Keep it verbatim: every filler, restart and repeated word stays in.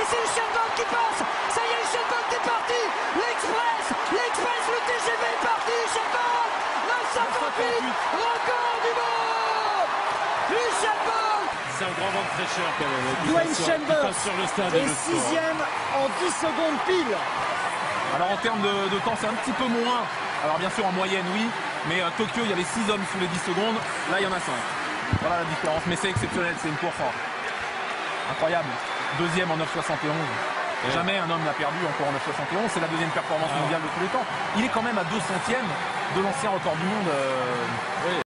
c'est Usain Bolt qui passe. Ça y est, Usain Bolt est parti. L'Express, l'Express, le T G V est parti. Usain Bolt, neuf cent trente-huit, record du monde. Usain Bolt. C'est un grand vent de fraîcheur quand même. Dwayne Chambers sur le stade est sixième en dix secondes pile. Alors en termes de, de temps, c'est un petit peu moins. Alors bien sûr en moyenne, oui. Mais à Tokyo, il y avait six hommes sous les dix secondes. Là, il y en a cinq. Voilà la différence. Mais c'est exceptionnel, c'est une course incroyable. Deuxième en neuf soixante et onze. Ouais. Jamais un homme n'a perdu encore en neuf soixante et onze. C'est la deuxième performance Ah. mondiale de tous les temps. Il est quand même à deux centièmes de l'ancien record du monde. Euh... Oui.